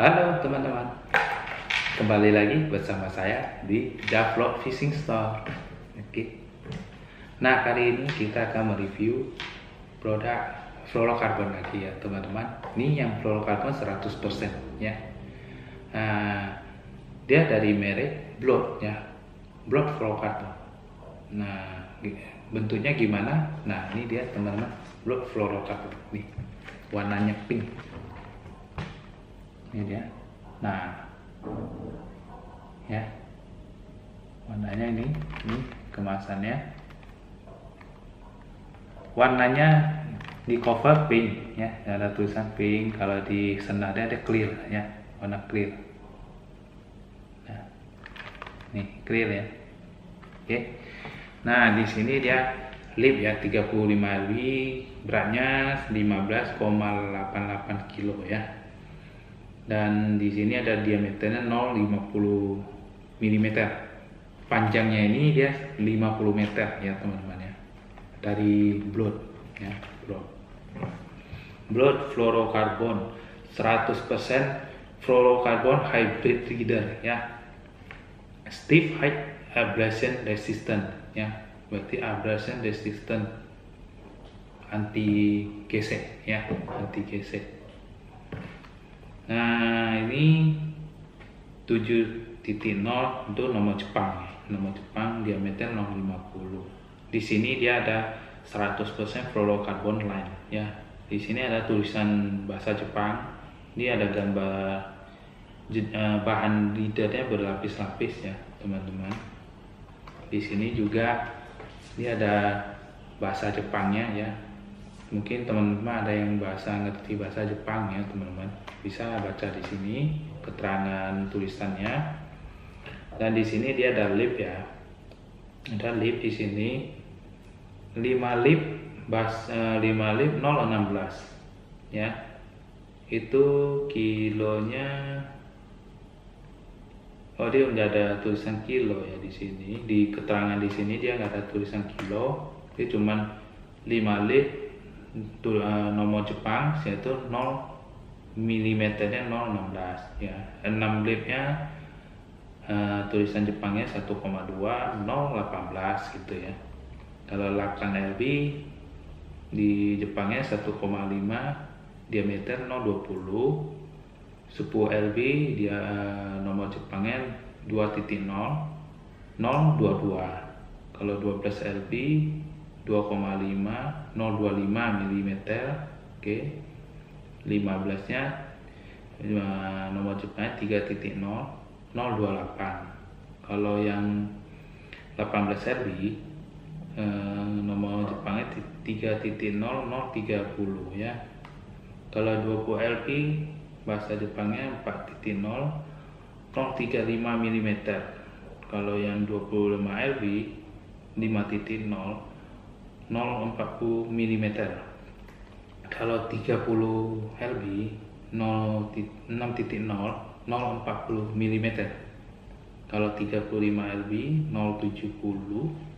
Halo teman-teman, kembali lagi bersama saya di Javlog Fishing Store. Oke. Nah, kali ini kita akan mereview produk fluorocarbon lagi ya teman-teman. Ini yang fluorocarbon 100% ya. Dia dari merek Blood ya, Blood fluorocarbon. Nah, bentuknya gimana? Nah, ini dia teman-teman, Blood fluorocarbon nih, warnanya pink. Ini dia. Nah, ya, warnanya ini kemasannya. Warnanya di cover pink ya, ada tulisan pink. Kalau di senarnya ada clear ya, warna clear. Nah, nih clear ya. Oke. Nah, di sini dia lip ya, 35 lb, beratnya 15,88 kilo ya. Dan di sini ada diameternya 0,50 mm. Panjangnya ini dia 50 meter ya teman-teman ya. Dari Blood ya, Blood fluorocarbon 100% fluorocarbon hybrid reader ya. Stiff height abrasion resistant ya. Berarti abrasion resistant, anti gesek ya, anti gesek. Nah, ini 7.0 untuk nomor Jepang ya. Nomor Jepang diameter 0,50. Di sini dia ada 100% fluorocarbon line ya. Di sini ada tulisan bahasa Jepang. Ini ada gambar bahan leadernya berlapis-lapis ya, teman-teman. Di sini juga ini ada bahasa Jepangnya ya. Mungkin teman-teman ada yang ngerti bahasa Jepang ya teman-teman, bisa baca di sini keterangan tulisannya. Dan di sini dia ada lip ya, ada lip di sini 5 lip 016 ya. Itu kilonya, oh dia nggak ada tulisan kilo ya di sini. Di keterangan di sini dia nggak ada tulisan kilo, dia cuman 5 lip nomor Jepang, yaitu 0 mm nya 016 ya. 6 lipnya tulisan Jepangnya 1,2 018 gitu ya. Kalau 8 lb di Jepangnya 1,5, diameter 020. 10 lb dia nomor Jepangnya 2.0 022. Kalau 12 lb 2,5 025 mm. Oke. 15 nya nomor Jepangnya 3.0 028. Kalau yang 18 lb nomor Jepangnya 3.0 030 ya. Kalau 20 lb bahasa Jepangnya 4.0 035 mm. Kalau yang 25 lb 5.0 040 mm. Kalau 30 lb 6.0 040 mm. Kalau 35 lb 7.0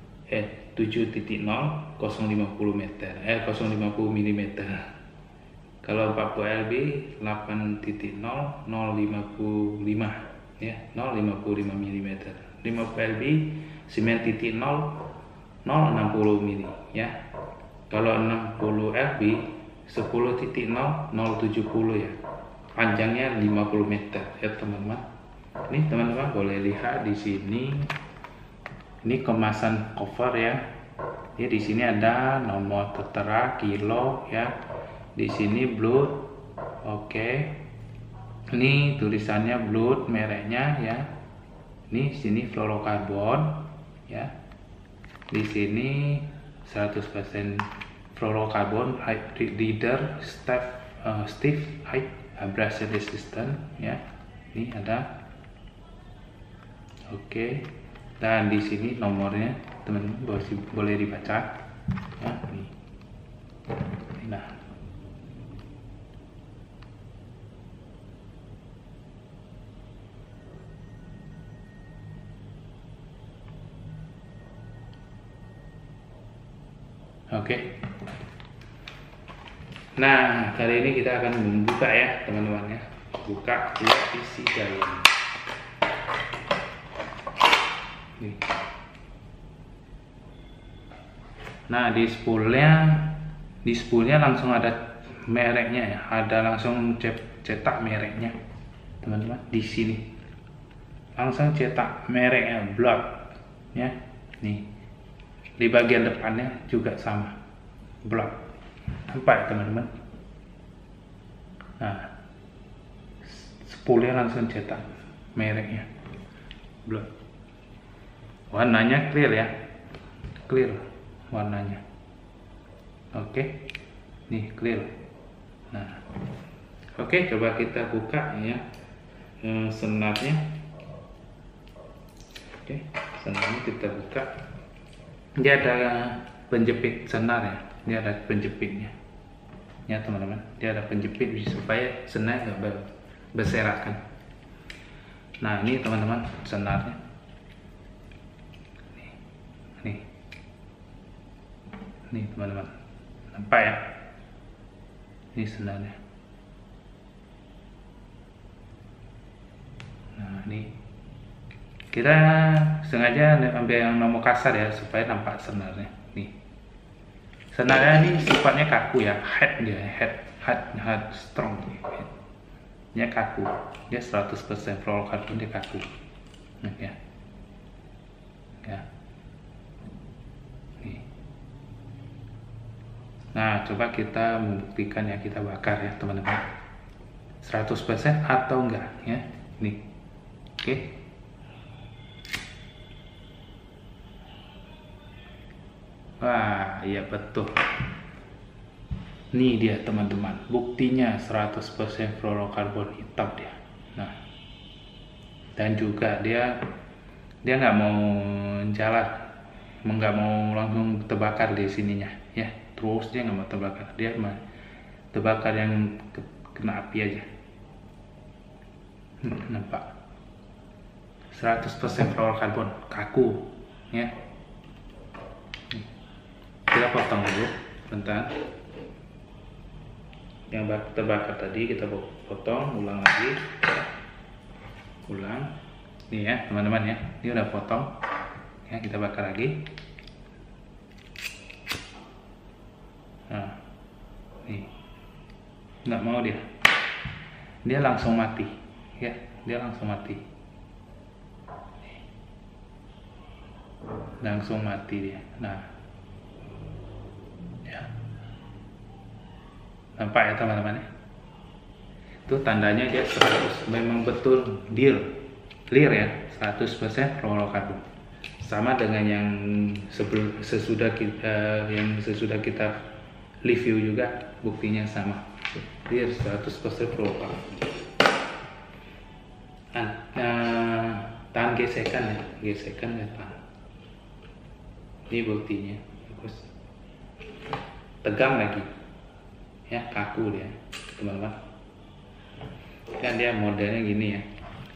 050 meter 050 mm. Kalau 40 lb 8.0 055 ya, 055 mm. 50 lb 9.0 060 mm ya. Kalau 60 lb 10.0 070 ya. Panjangnya 50 meter ya teman-teman. Ini teman-teman boleh lihat di sini. Ini kemasan cover ya. Ya, di sini ada nomor tertera, kilo ya. Di sini Blood. Oke. Ini tulisannya Blood mereknya ya. Ini sini fluorocarbon ya. Di sini 100% fluorocarbon hybrid leader, stiff height abrasion resistant ya. Ini ada. Oke. Dan di sini nomornya teman-teman boleh dibaca ya. Nih. Nah, oke. Nah, kali ini kita akan membuka ya teman-teman ya. buka, lihat isi dalam. Nih. Nah, di spoolnya langsung ada mereknya ya, ada langsung cetak mereknya teman-teman. Di sini langsung cetak mereknya, Blood ya. Nih, di bagian depannya juga sama, Blood. Nampak ya teman-teman? Nah, spoolnya langsung cetak mereknya, Blood. Warnanya clear ya, clear warnanya. Oke, nih clear. Nah, oke, coba kita buka ya senarnya. Oke, senarnya kita buka. Dia ada penjepit senar ya, dia ada penjepitnya ya teman-teman. Dia ada penjepit supaya senar nggak berserakan. Nah, ini teman-teman senarnya. Nih teman-teman, nampak ya, ini senarnya. Nah, ini kita sengaja ambil yang nomor kasar ya supaya nampak senarnya. Nih, senarnya ini sifatnya kaku ya, head strong, dia kaku, dia 100% fluorokarbon, dia kaku. Nah, ya. Nah, coba kita membuktikan ya, kita bakar ya teman-teman, 100% atau enggak ya. Nih, oke. Wah, iya betul. Nih dia teman-teman, buktinya 100% fluorokarbon hitam dia. Nah, dan juga dia nggak mau jalan, nggak mau langsung terbakar di sininya ya. Terus dia nggak mau terbakar, dia mah terbakar yang kena api aja. Nampak 100% fluorokarbon, kaku ya. Kita potong dulu bentar. Yang terbakar tadi kita potong, ulang lagi, ulang. Nih ya teman-teman ya, ini udah potong ya, kita bakar lagi. Nah, nih nggak mau dia langsung mati ya, dia langsung mati, langsung mati dia. Nah ya, nampak ya teman-teman ya, itu tandanya dia 100, memang betul clear ya, 100% fluorokarbon. Sama dengan yang sesudah kita review juga, buktinya sama, dia 100% fluorokarbon. Tahan gesekan ya, tahan. Ini buktinya, bagus. Tegang lagi ya, kaku dia teman-teman. Kan dia modelnya gini ya,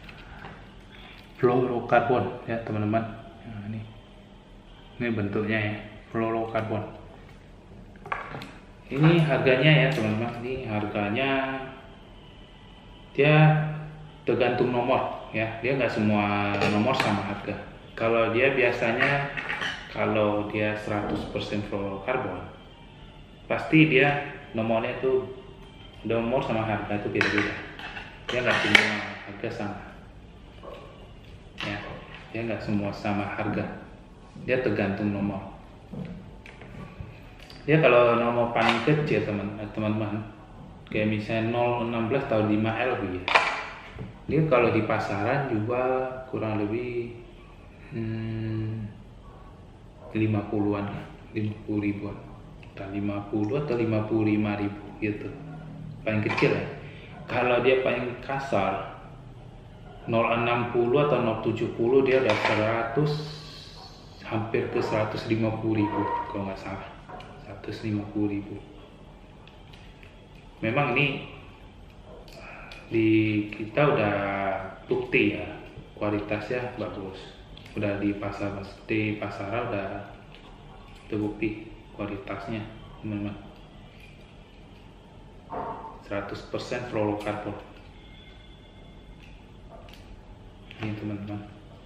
fluorokarbon ya teman-teman. Nah, ini bentuknya ya, fluorokarbon. Ini harganya ya teman-teman, ini harganya dia tergantung nomor ya, dia nggak semua nomor sama harga. Kalau dia biasanya, kalau dia 100% fluorokarbon, pasti dia nomornya tuh, nomor sama harga itu beda-beda. Dia nggak semua harga sama ya, dia nggak semua sama harga, dia tergantung nomor. Dia kalau nomor paling kecil teman-teman, kayak misalnya 016 atau 5L ya, dia kalau di pasaran jual kurang lebih 50-an, 50 ribuan, entah 50 atau 55 ribu gitu, paling kecil ya. Kalau dia paling kasar 060 atau 070, dia udah 100, hampir ke 150 ribu kalau nggak salah, 150 ribu. Memang ini kita udah bukti ya, kualitasnya bagus, udah di pasaran udah terbukti kualitasnya teman-teman, 100% fluorokarbon. ini teman-teman.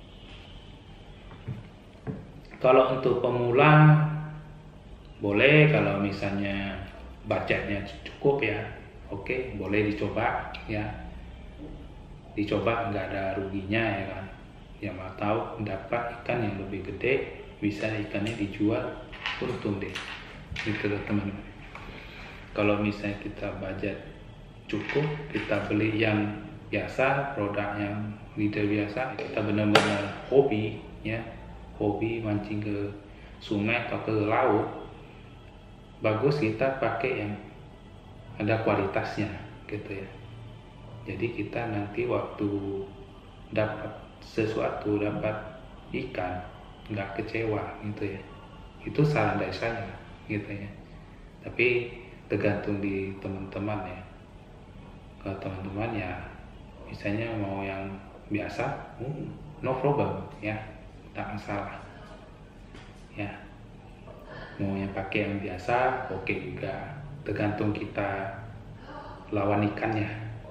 Kalau untuk pemula boleh, kalau misalnya budgetnya cukup ya, oke, boleh dicoba ya. Dicoba nggak ada ruginya ya kan. Yang mau tahu dapat ikan yang lebih gede, bisa ikannya dijual, untung deh. Gitu loh teman-teman. Kalau misalnya kita budget cukup, kita beli yang biasa, produk yang leader biasa, kita benar-benar hobi ya, hobi mancing ke sungai atau ke laut, bagus kita pakai yang ada kualitasnya gitu ya. Jadi kita nanti waktu dapat sesuatu, dapat ikan, nggak kecewa gitu ya. Itu saran dari saya gitu ya. Tapi tergantung di teman-teman ya. Kalau teman-teman ya misalnya mau yang biasa, no problem ya, tak masalah ya. Mau yang pakai yang biasa, oke juga. Tergantung kita lawan ikannya.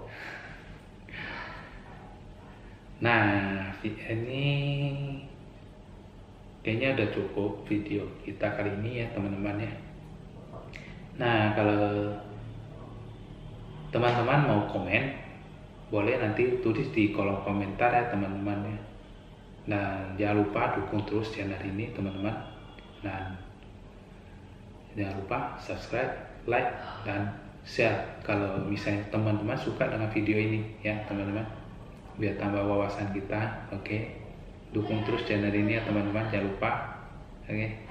Nah, ini kayaknya udah cukup video kita kali ini ya teman-teman ya. Nah, kalau teman-teman mau komen, boleh nanti tulis di kolom komentar ya teman-teman ya. Dan jangan lupa dukung terus channel ini teman-teman. Dan jangan lupa subscribe, like, dan share kalau misalnya teman-teman suka dengan video ini ya teman-teman, biar tambah wawasan kita. Oke, dukung terus channel ini ya teman-teman, jangan lupa. Oke.